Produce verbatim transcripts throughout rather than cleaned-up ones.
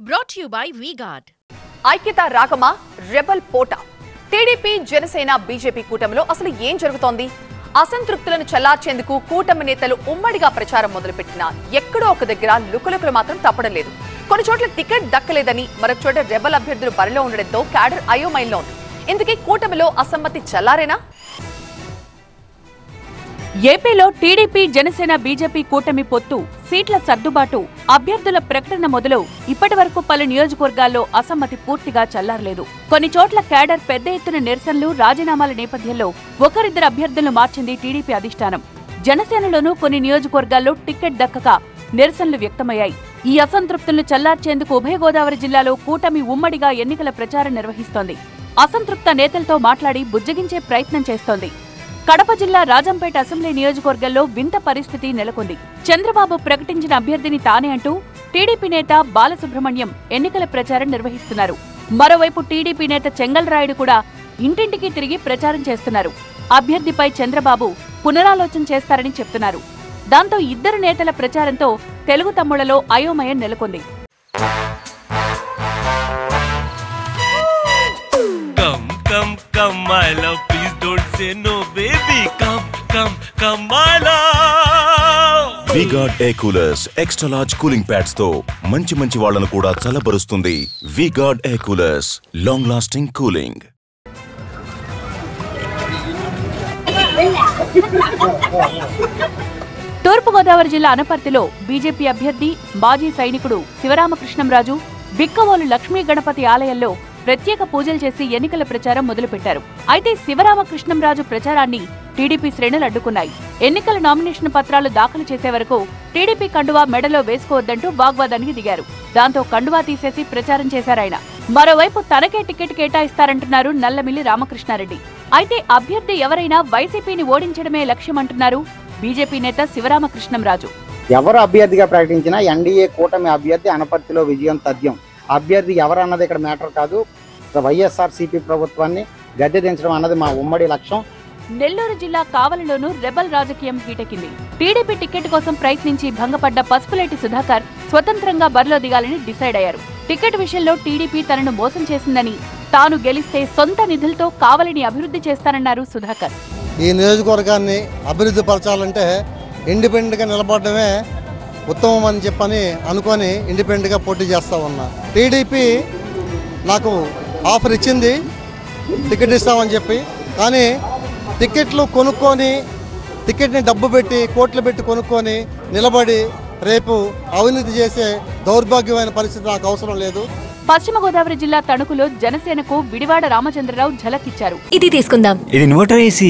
Brought to you by V-Guard. ఐక్యత రాగమా rebel పోట టీడీపీ జనసేన బీజేపీ కూటమిలో అసలు ఏం జరుగుతోంది? అసంతృప్తులను చల్లార్చేందుకు కూటమి నేతలు ఉమ్మడిగా ప్రచారం మొదలుపెట్టినా ఎక్కడో ఒక దగ్గర లుకలుకలు మాత్రం తప్పడం లేదు. కొన్ని చోట్ల టికెట్ దక్కలేదని మరొక చోట రెబల్ అభ్యర్థులు బరిలో ఉండడంతో క్యాడర్ అయోమయంలో ఉంది. ఇందుకే కూటమిలో అసమ్మతి చల్లారేనా? ఏపీలో టీడీపీ జనసేన బీజేపీ కూటమి పొత్తు, సీట్ల సర్దుబాటు, అభ్యర్థుల ప్రకటన మొదలు ఇప్పటి వరకు పలు నియోజకవర్గాల్లో అసమ్మతి పూర్తిగా చల్లారలేదు. కొన్ని చోట్ల క్యాడర్ పెద్ద ఎత్తున నిరసనలు, రాజీనామాల నేపథ్యంలో ఒకరిద్దరు అభ్యర్థులను మార్చింది టీడీపీ అధిష్టానం. జనసేనలోనూ కొన్ని నియోజకవర్గాల్లో టికెట్ దక్కక నిరసనలు వ్యక్తమయ్యాయి. ఈ అసంతృప్తులను చల్లార్చేందుకు ఉభయ గోదావరి జిల్లాలో కూటమి ఉమ్మడిగా ఎన్నికల ప్రచారం నిర్వహిస్తోంది. అసంతృప్త నేతలతో మాట్లాడి బుజ్జగించే ప్రయత్నం చేస్తోంది. కడప జిల్లా రాజంపేట అసెంబ్లీ నియోజకవర్గంలో వింత పరిస్థితి నెలకొంది. చంద్రబాబు ప్రకటించిన అభ్యర్థిని తానే అంటూ టీడీపీ నేత బాలసుబ్రహ్మణ్యం ఎన్నికల ప్రచారం నిర్వహిస్తున్నారు. మరోవైపు టీడీపీ నేత చెంగల్రాయుడు కూడా ఇంటింటికి తిరిగి ప్రచారం చేస్తున్నారు. అభ్యర్థిపై చంద్రబాబు పునరాలోచన చేస్తారని చెప్తున్నారు. దాంతో ఇద్దరు నేతల ప్రచారంతో తెలుగు తమ్ముళ్లలో అయోమయం నెలకొంది. Come, come, my love, please don't say no, baby. Come, come, come, my love. V-Guard Air Coolers extra large cooling pads తో మంచి మంచి వాళ్ళను కూడా చల్లబరుస్తుంది. V-Guard Air Coolers, long lasting cooling. తూర్పుగోదావరి జిల్లా అనపర్తిలో బీజేపీ అభ్యర్థి మాజీ సైనికుడు శివరామకృష్ణంరాజు బిక్కవోలు లక్ష్మీ గణపతి ఆలయంలో ప్రత్యేక పూజలు చేసి ఎన్నికల ప్రచారం మొదలుపెట్టారు. అయితే శివరామకృష్ణంరాజు ప్రచారాన్ని టీడీపీ శ్రేణులు అడ్డుకున్నాయి. ఎన్నికల నామినేషన్ పత్రాలు దాఖలు చేసే వరకు టీడీపీ కండువా మెడలో వేసుకోవద్దంటూ వాగ్వాదానికి దిగారు. దాంతో కండువా తీసేసి ప్రచారం చేశారాయన. మరోవైపు తనకే టికెట్ కేటాయిస్తారంటున్నారు నల్లమిల్లి రామకృష్ణారెడ్డి. అయితే అభ్యర్థి ఎవరైనా వైసీపీని ఓడించడమే లక్ష్యమంటున్నారు బీజేపీ నేత శివరామకృష్ణంరాజు. ఎవరు అభ్యర్థిగా ప్రకటించినా ఎన్డీఏ కూటమి అభ్యర్థి అనపర్తిలో విజయం తథ్యం. అభ్యర్థి ఎవరన్నది ఇక్కడ మ్యాటర్ కాదు. వైఎస్ఆర్ సిపి ప్రభుత్వాన్ని గద్దె దించడం అన్నది మా ఉమ్మడి లక్ష్యం. నెల్లూరు జిల్లా కావలిలోనూ రెబల్ రాజకీయం హీటెక్కింది. టీడీపీ టికెట్ కోసం ప్రయత్నించి భంగపడ్డ పసుపులేటి సుధాకర్ స్వతంత్రంగా బరిలో దిగాలని డిసైడ్ అయ్యారు. టికెట్ విషయంలో టీడీపీ తనను మోసం చేసిందని, తాను గెలిస్తే సొంత నిధులతో కావలిని అభివృద్ధి చేస్తానన్నారు సుధాకర్. ఈ నియోజకవర్గాన్ని అభివృద్ధి పరచాలంటే ఇండిపెండెంట్ గా నిలబడమే ఉత్తమం అని చెప్పని అనుకొని ఇండిపెండెంట్గా పోటీ చేస్తా ఉన్నా. టీడీపీ నాకు ఆఫర్ ఇచ్చింది టికెట్ ఇస్తామని చెప్పి, కానీ టికెట్లు కొనుక్కొని టికెట్ని డబ్బు పెట్టి కోట్లు పెట్టి కొనుక్కొని నిలబడి రేపు అవినీతి చేసే దౌర్భాగ్యమైన పరిస్థితి నాకు అవసరం లేదు. పశ్చిమ గోదావరి జిల్లా తణుకులో జనసేనకు విడివాడ రామచంద్రరావు ఝలకిచ్చారు. ఇది తీసుకుందాం. ఇది ఇన్వర్టర్ ఏసీ.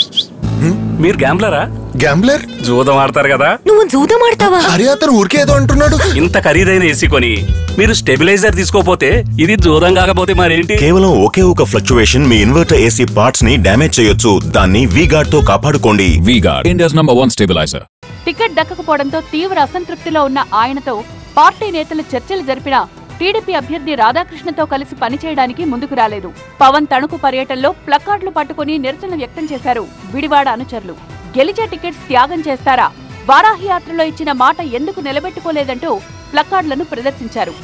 మీరు గ్యాంబ్లరా? గ్యాంబ్లర్ జూదం ఆడతారు కదా. నువ్వు జూదం ఆడతావా? అరే అతను ఊరికే ఏదో అంటున్నాడు. ఇంత ఖరీదైన ఏసీ కొని మీరు స్టెబిలైజర్ తీసుకోపోతే ఇది జూదం కాకపోతే మరేంటి? కేవలం ఒకే ఒక ఫ్లక్చువేషన్ మీ ఇన్వర్టర్ ఏసీ పార్ట్స్ ని డ్యామేజ్ చేయొచ్చు. దాన్ని V-Guard తో కాపాడుకోండి. V-Guard, India's number one stabiliser. Ticket దక్కకపోవడంతో తీవ్ర అసంతృప్తిలో ఉన్న ఆయనతో పార్టీ నేతలు చర్చలు జరిపినా టీడీపీ అభ్యర్థి రాధాకృష్ణతో కలిసి పనిచేయడానికి ముందుకు రాలేదు. పవన్ తణుకు పర్యటనలో ప్లకార్డులు పట్టుకుని నిరసన వ్యక్తం చేశారు విడివాడ అనుచరులు. గెలిచే టికెట్స్ త్యాగం చేస్తారా? వారాహి యాత్రలో ఇచ్చిన మాట ఎందుకు నిలబెట్టుకోలేదంటూ ప్లకార్డులను ప్రదర్శించారు.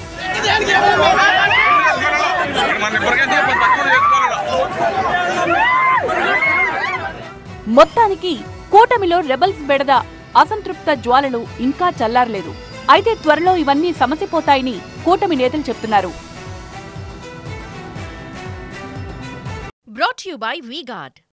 మొత్తానికి కూటమిలో రెబల్స్ బెడద, అసంతృప్త జ్వాలలు ఇంకా చల్లారలేదు. అయితే త్వరలో ఇవన్నీ సమసిపోతాయని కూటమి నేతలు చెప్తున్నారు. Brought to you by V-Guard.